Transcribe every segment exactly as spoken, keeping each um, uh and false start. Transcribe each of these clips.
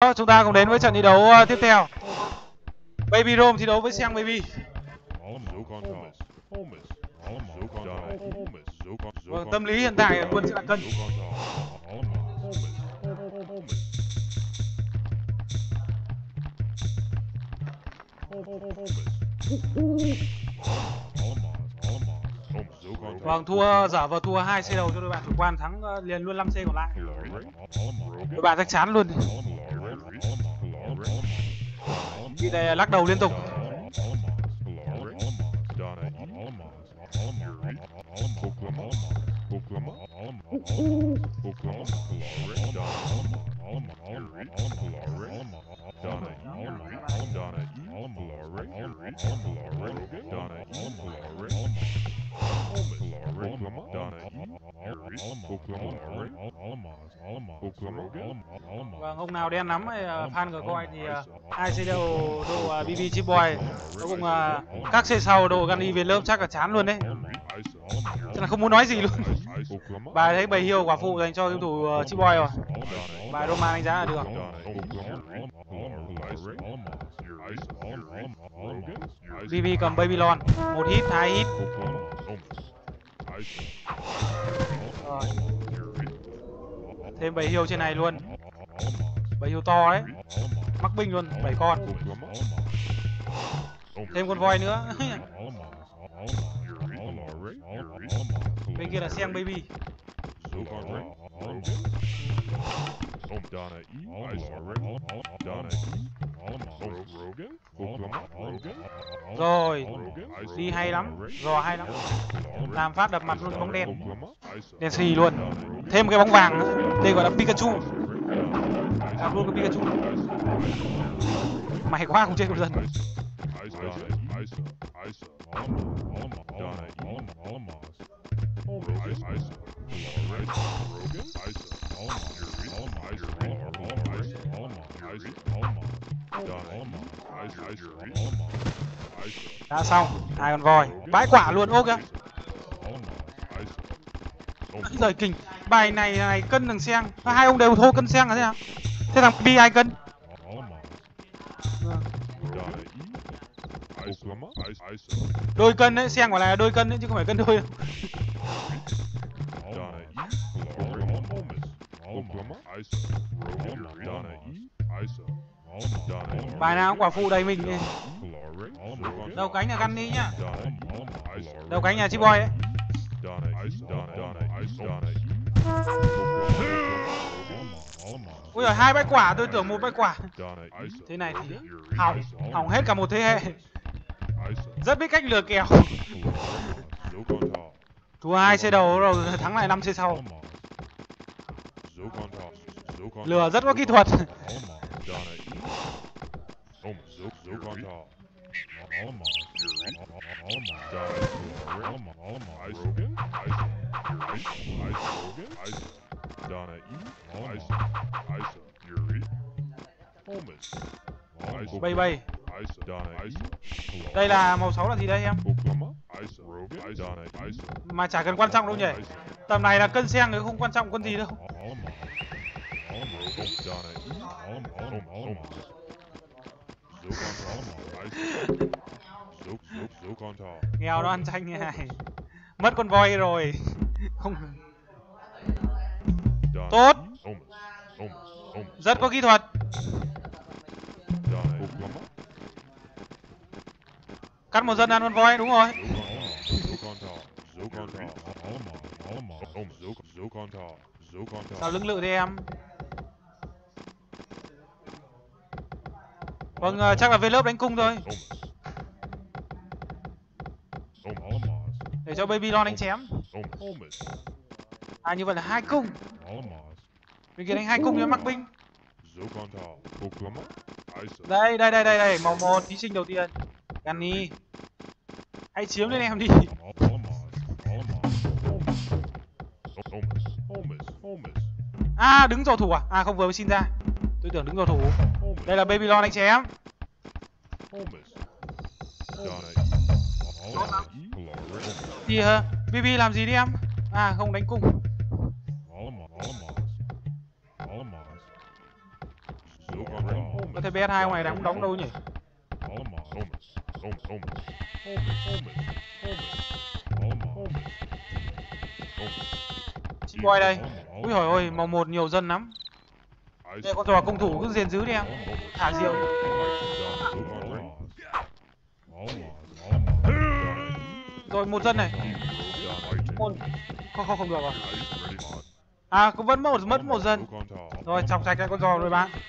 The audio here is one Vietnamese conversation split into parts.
đó, chúng ta cùng đến với trận thi đấu uh, tiếp theo. Baby Rome thi đấu với Xiang Baby. Vâng, tâm lý hiện tại quân sẽ là cân. Vâng, thua giả vờ thua hai xe đầu cho đội bạn chủ quan, thắng uh, liền luôn năm xe còn lại. Đội bạn chắc chắn luôn. Vì đây lắc đầu liên tục. Vâng, hôm nào đen lắm hay fan của coi thì hai xe đầu độ bê bê Chip Boy nó cùng uh, các xe sau độ Gunny về lớp chắc là chán luôn đấy. Chắc là không muốn nói gì luôn. Bài thấy bầy hiêu quả phụ dành cho game thủ uh, Chip Boy rồi. Bài Roman đánh giá là được. bê bê cầm Babylon, một hit, hai hit. Rồi. Thêm bầy hiêu trên này luôn. Bầy hiêu to đấy. Mắc binh luôn, bảy con. Thêm con voi nữa. Bên kia là Xiang Baby. Rồi, đi hay lắm, rò hay lắm. Làm phát đập mặt luôn cái bóng đen. Đen xì luôn. Thêm cái bóng vàng nữa. Đây gọi là Pikachu. Làm luôn cái Pikachu. Mày quá không chết con dân. Đã xong, hai con voi, bãi quả luôn, ô kìa. Giời kinh, bài này này cân thằng Xiang, hai ông đều thô cân Xiang là thế nào? Thế thằng Bi ai cân? Đôi cân đấy, Xiang quả là đôi cân đấy chứ không phải cân đôi đâu. Bài nào cũng quả phụ đầy mình đi. Đầu cánh là Gunny nhá. Đầu cánh nhà Chip Boy đấy. Ui giời, hai bãi quả, tôi tưởng một bãi quả. Thế này thì hỏng, hỏng hết cả một thế hệ. Rất biết cách lừa kèo. Thua hai xe đầu rồi thắng lại năm xe sau. Lừa rất có kỹ thuật. Bay bay. Đây là màu sáu là gì đây em? Mà chả cần quan trọng đâu nhỉ. Tầm này là cân Xiang thì không quan trọng con gì đâu. Nghèo nó ăn chanh như này. Mất con voi rồi. Không. Tốt. Rất có kỹ thuật. Cắt một dân ăn con voi, đúng rồi. Sao lưng lự thế em? Vâng, chắc là về lớp đánh cung thôi. Để cho Babylon đánh chém. À như vậy là hai cung. Bên kia đánh hai cung cho mắc binh. Đây, đây, đây, đây, đây, màu một, thí sinh đầu tiên. Gunny. Hãy chiếm lên em đi. À, đứng cầu thủ à? À không, vừa mới xin ra. Tôi tưởng đứng cầu thủ. Đây là Babylon đánh chém. Thì uh, bê bê làm gì đi em? À không, đánh cung. Có thấy B S hai ngoài đang đóng đâu nhỉ? Chị boy đây. Úi hồi ôi, màu một nhiều dân lắm. Đây con trò công thủ cứ diền giữ đi em. Thả diệu. Rồi một dân này. Một. Không không không được rồi. À cũng vẫn một mất một dân. Rồi chọc sạch cái con trò rồi bạn.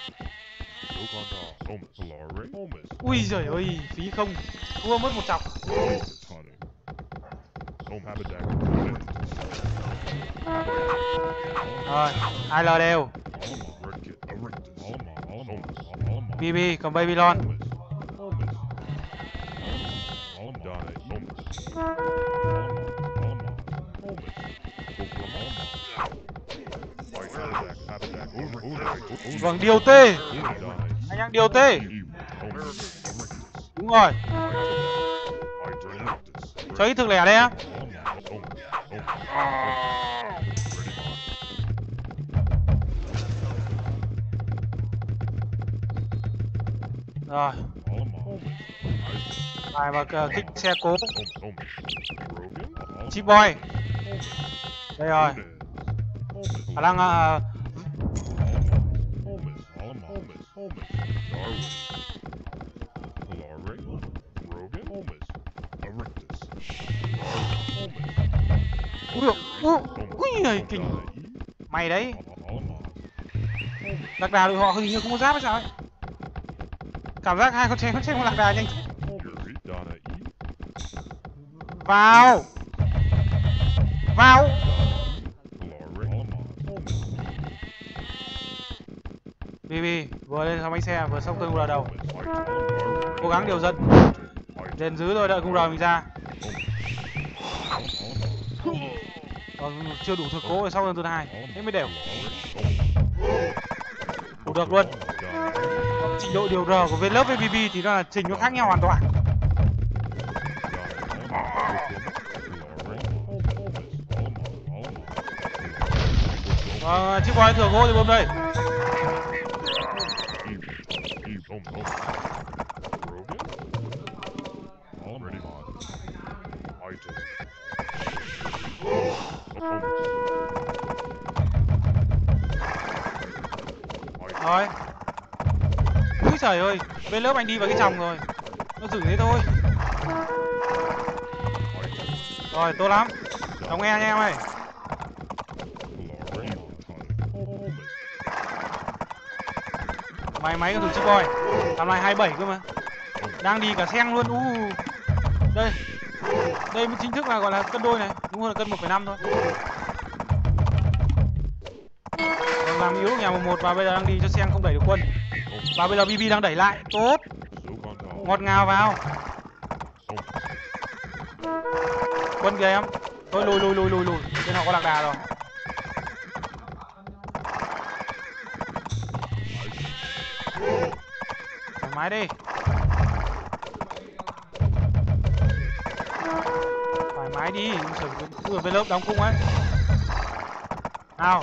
Ui giời ơi, phí không. Thua mất một chọc. Rồi, hai L đều. bê bê cầm Babylon. Vâng, điều T. Anh đang điều T. Đúng rồi. Cho ít thực lẻ đây á. Rồi. Bài và uh, kích xe cố. Chip boy. Đây rồi. Khả năng uh, ui ui ui ui kinh. Mày đấy. Lạc đà đội họ hình như không có giáp hay sao ấy. Cảm giác hai con chém con chém lạc đà nhanh. Vào. Vào. bê bê vừa lên xong bánh xe vừa xong cơn cung R đầu. Cố gắng điều dân. Đền giữ rồi đợi cung R mình ra. Còn chưa đủ thực cố rồi sau lần thứ hai. Thế mới đều. Đủ được luôn. Trình độ điều R của V lớp với bê bê thì nó là trình nó khác nhau hoàn toàn. Ờ, chiếc boy thừa gỗ thì bơm đây. Rồi. Úi trời ơi, bên lớp anh đi vào cái chồng rồi. Nó giữ thế thôi. Rồi, tốt lắm. Đóng nghe nha em ơi. Máy máy con thủ chip boy. Làm lại hai mươi bảy cơ mà. Đang đi cả sen luôn. Uh. Đây. Đây mới chính thức là gọi là cân đôi này. Đúng hơn là cân một phẩy năm thôi. Còn làm yếu nhà một và bây giờ đang đi cho sen không đẩy được quân. Và bây giờ bê bê đang đẩy lại. Tốt. Ngọt ngào vào. Quân kìa em. Thôi lùi lùi lùi lùi lùi. Bên họ có lạc đà rồi. Thoải mái đi. Thoải mái đi. Cứ ở bên lớp đóng cung ấy. Nào.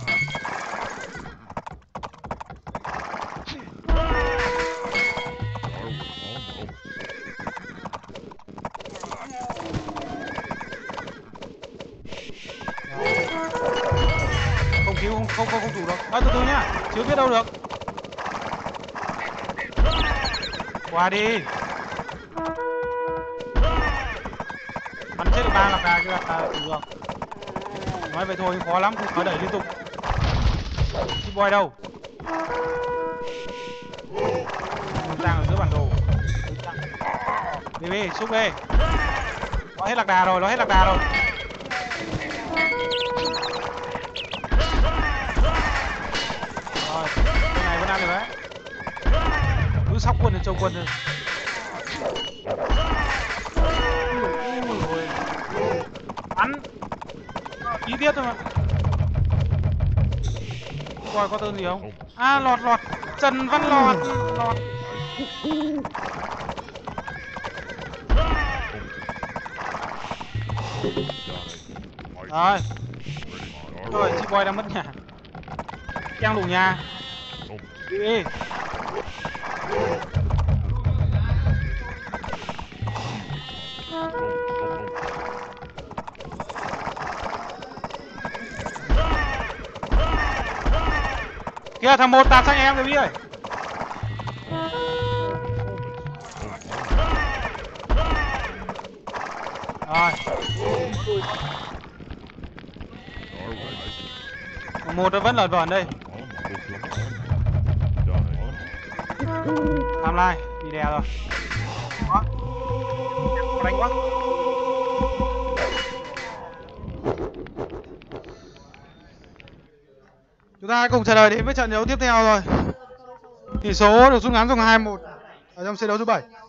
Không cứu không không không, không thủ được. À, từ từ nhá. Chưa biết đâu được. Qua đi. Bắn chết được ba lạc đà kia là thủ được. Nói vậy thôi khó lắm, không đẩy liên tục. Chip boy đâu? Đang ở giữa bản đồ. bê bê xúc đi. Nó hết lạc đà rồi, nó hết lạc đà rồi. Rồi, cái này vẫn ăn được đấy. Cứ sóc quân thì châu quân thôi. Bắn. Ý tiết thôi mà. Coi có tên gì không? À lọt lọt. Trần Văn Lọt. Lọt. Rồi. Rồi, chị boy đang mất nhà. Đang đủ nhà. Đi. Kìa thằng một tạt sang em rồi Bi ơi. Rồi. Một nó vẫn lợn vởn đây. Tham lai bị đè rồi. Đó. Đánh quá. Chúng ta cùng chờ đợi đến với trận đấu tiếp theo rồi. Tỷ số được rút ngắn xuống hai một ở trong trận đấu thứ bảy.